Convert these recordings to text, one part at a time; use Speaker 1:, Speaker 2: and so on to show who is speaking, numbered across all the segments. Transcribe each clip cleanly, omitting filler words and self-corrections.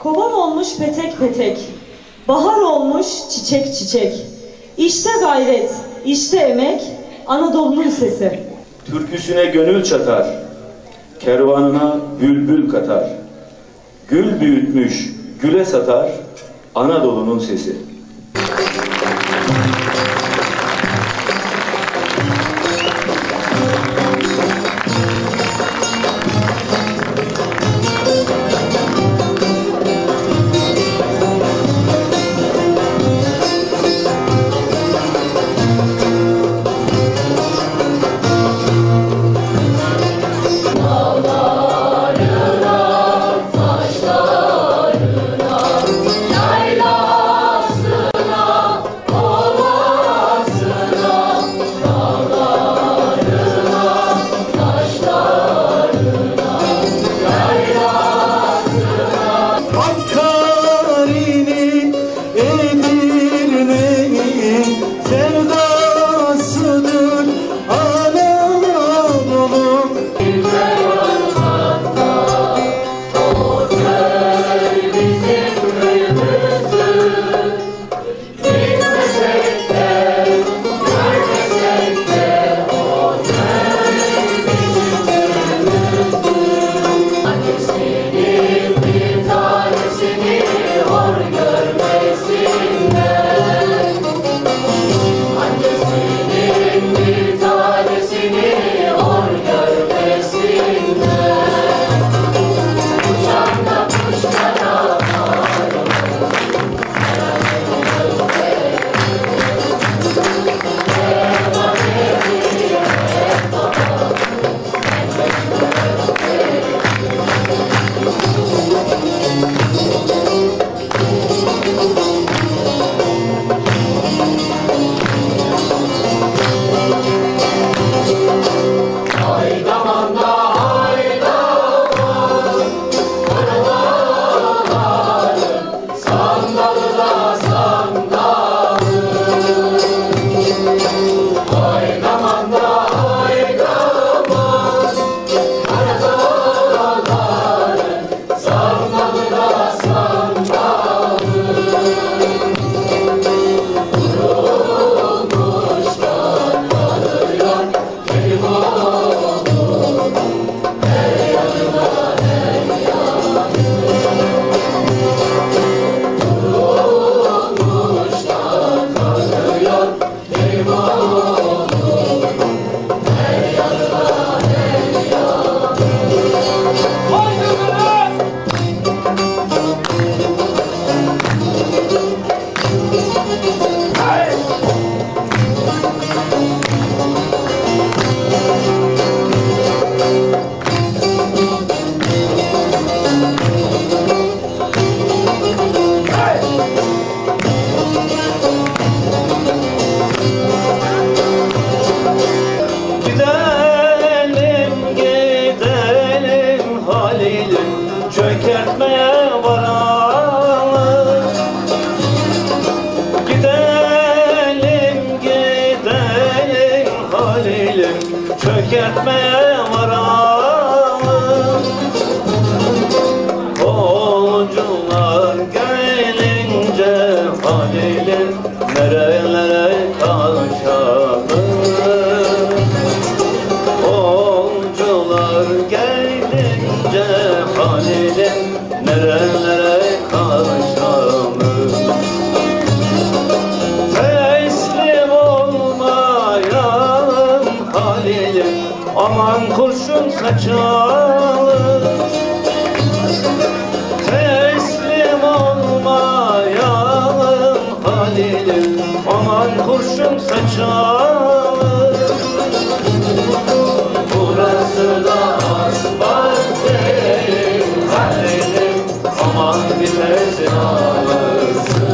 Speaker 1: Kovan olmuş petek petek, bahar olmuş çiçek çiçek. İşte gayret, işte emek, Anadolu'nun sesi.
Speaker 2: Türküsüne gönül çatar, kervanına bülbül katar. Gül büyütmüş, güle satar, Anadolu'nun sesi.
Speaker 3: Çökertmeye varalım. Gidelim gidelim Halil'im, çökertmeye varalım. Kolcular gelince Halil'im, nerelere kaçalım. Kolcular gelince Halil'im, nerelere kaçalım. Teslim olmayalım Halil'im, aman kurşun saçalım. Teslim olmayalım Halil'im, aman kurşun saçalım. Burası da asfalt değil Halil'im, aman bitmesin ağrısı.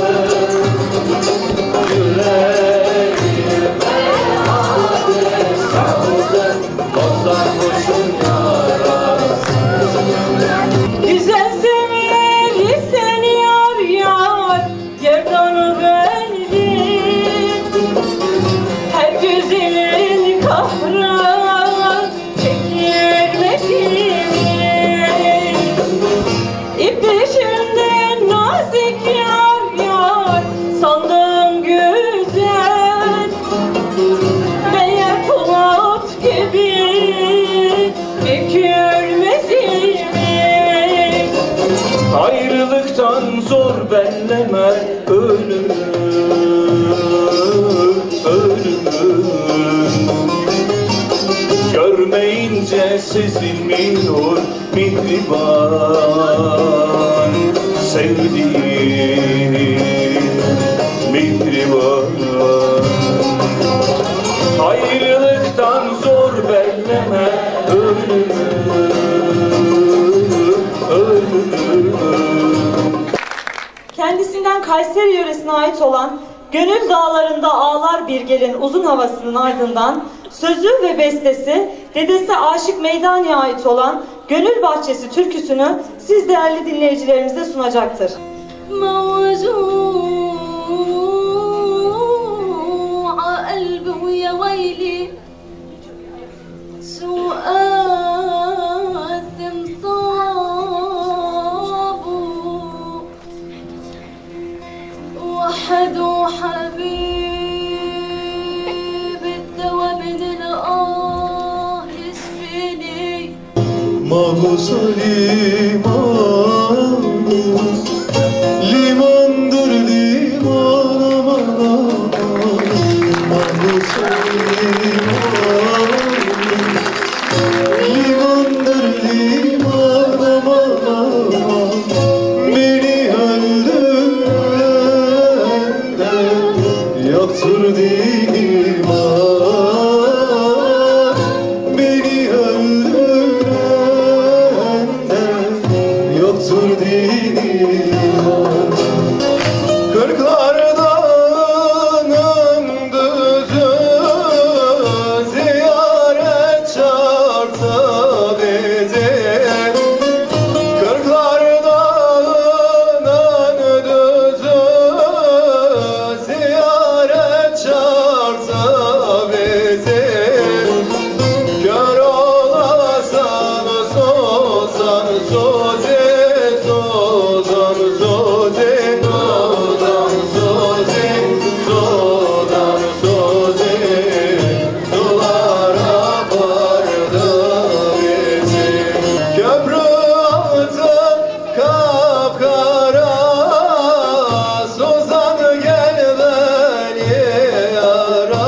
Speaker 3: Yüreğime adres kaldı, dostlar kurşun yarası.
Speaker 1: Güzel sever seni yar yar, gerdanı verdim. Her güzelin kahrı çekilmedi mi? İpi peşimden nazik yar yar sandım güzel. Meğer Polat gibi bükülmez ilmek.
Speaker 2: Ayrılıktan zor belleme ölümü, ölümü. Görmeyince sezilmiyor mihriban, sevdiğim mihriban. Ayrılıktan zor belleme ölümü, ölümü.
Speaker 1: Kendisinden Kayseri yöresine ait olan Gönül Dağlarında Ağlar Bir Gelin uzun havasının ardından sözü ve bestesi dedesi Aşık Meydani'ye ait olan Gönül Bahçesi türküsünü siz değerli dinleyicilerimize sunacaktır.
Speaker 3: Mahpusu liman, limandır liman aman aman. Mahpusu liman, limandır liman aman aman. Beni öldüren de yoktur diman. Beni öldüren yoktur divan. Kırklardan düzü ziyaret çarptı bizi. Kırklardan düzü ziyaret çarptı bizi. Kör olasan sozan soze, sozan soze, sozan soze, sozan soze. Sulara vardı bizi. Köprü altı kapkara, sozan gel beni ara.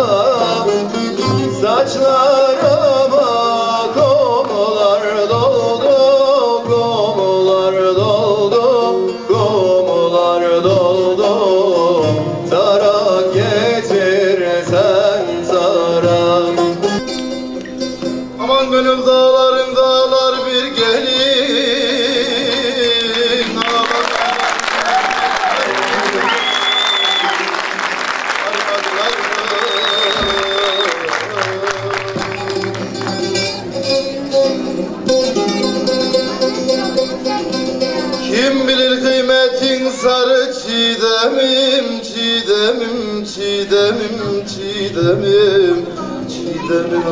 Speaker 3: Saçlarıma komular doldu, komular doldu, komular doldu. Tarak getirsen tarak. Aman gönül dağların dağlar bir gelin. Kim bilir kıymetin sarı çiğdemim, çiğdemim, çiğdemim, çiğdemim, çiğdemim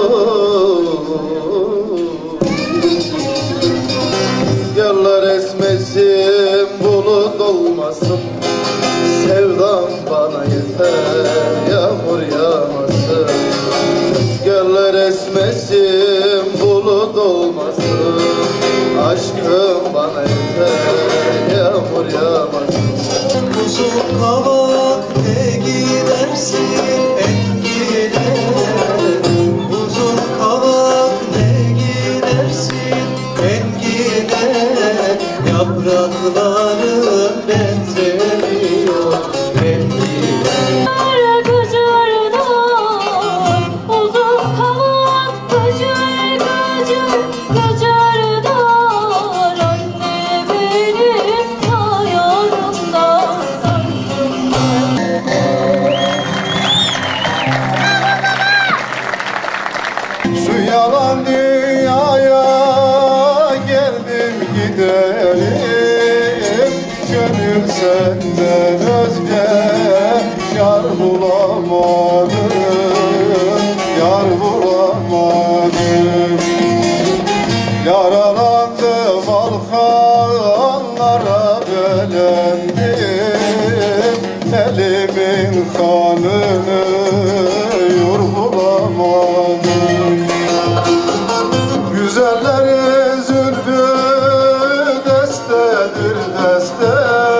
Speaker 3: Rüzgarlar esmesin, bulut olmasın. Sevdam bana yeter, yağmur yağmasın. Rüzgarlar esmesin, bulut olmasın. Aşkım bana yeter, yağmur yağmasın. Uzun kavak ne gidersin engine. Uzun kavak ne gidersin engine. Yaprakların benzemiyor rengine.
Speaker 1: Uzun kavak gıcır gıcır gıcırdar. Anne benim sayarımdan sandım
Speaker 3: Şu yalan dünyaya geldim gidelim. Gönül senden özge yar bulamadım, yar bulamadım. Yaralandım alkanlar elimin kanını yorgulamadım. Güzellerin zülfü destedir deste,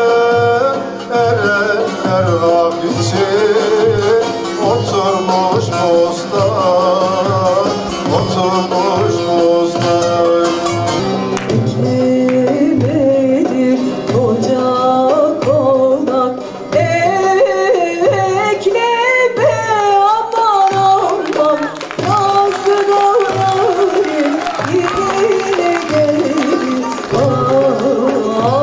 Speaker 3: erenler ah için oturmuş bostan, oturmuş bostan.
Speaker 1: Eklemedir ocak olmak, ekleme aman aman, nazlı dağların yine gelir aklıma.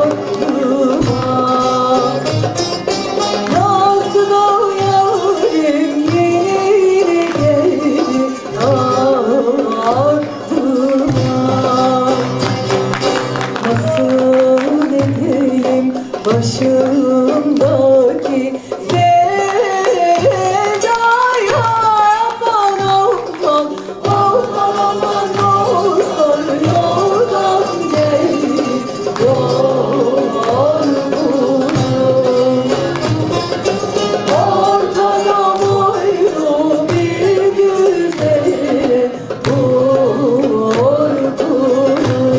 Speaker 1: Nazlı dağların yine gelir aklıma. Nasıl edeyim başımdaki sevdaya, aman aman, aman aman, dostlar yoldan gelir yorgunum. Ortada boylu bir güzele vurdum.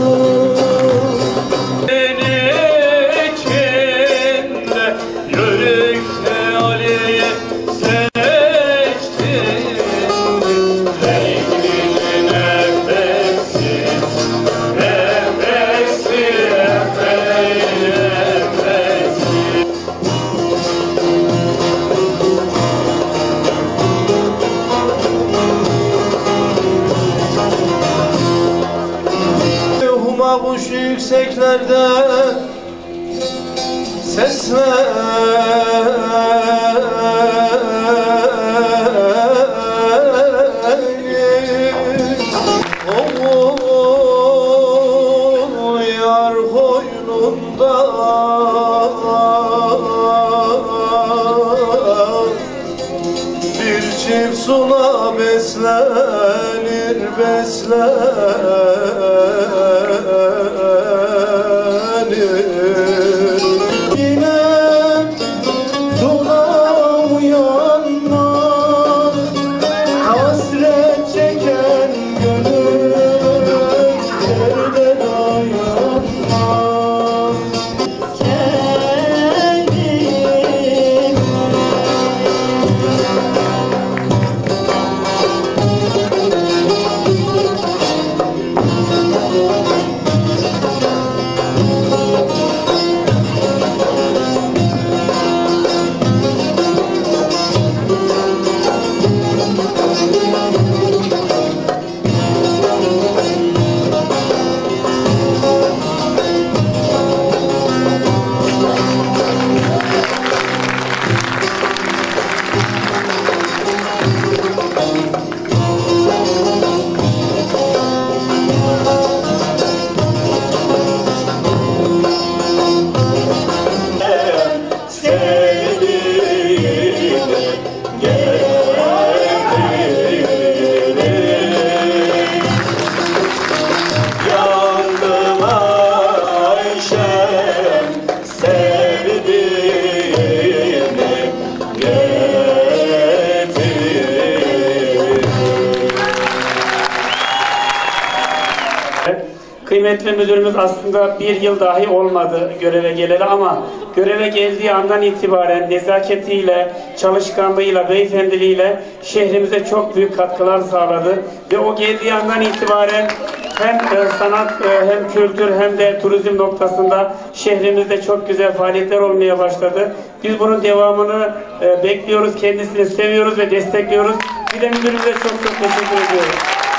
Speaker 2: içinde yörükte Ali'yi seçtim. Renkli nefesi, nefesi, nefesi.
Speaker 3: Huma kuş yükseklerde seslenir. Oğul yar koynunda bir çift sula beslenir, beslenir. Yine sula uyanmaz, hasret çeken gönül yerde dayanmaz.
Speaker 4: Kıymetli müdürümüz aslında bir yıl dahi olmadı göreve geleli ama göreve geldiği andan itibaren nezaketiyle, çalışkanlığıyla, beyefendiliğiyle şehrimize çok büyük katkılar sağladı. Ve o geldiği andan itibaren hem sanat, hem kültür, hem de turizm noktasında şehrimizde çok güzel faaliyetler olmaya başladı. Biz bunun devamını bekliyoruz, kendisini seviyoruz ve destekliyoruz. Bir de müdürümüze çok çok teşekkür ediyoruz.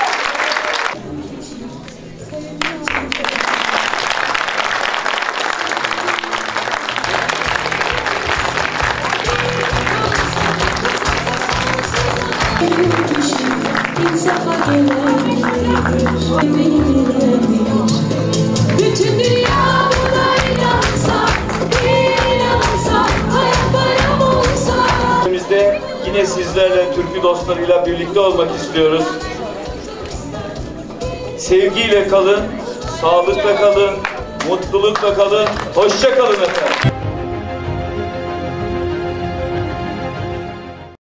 Speaker 5: Bütün dünya buna inansa, hayatlarım olsa.
Speaker 2: Önümüzde yine sizlerle, türkü dostlarıyla birlikte olmak istiyoruz. Sevgiyle kalın, sağlıkla kalın, mutlulukla kalın, hoşça kalın efendim.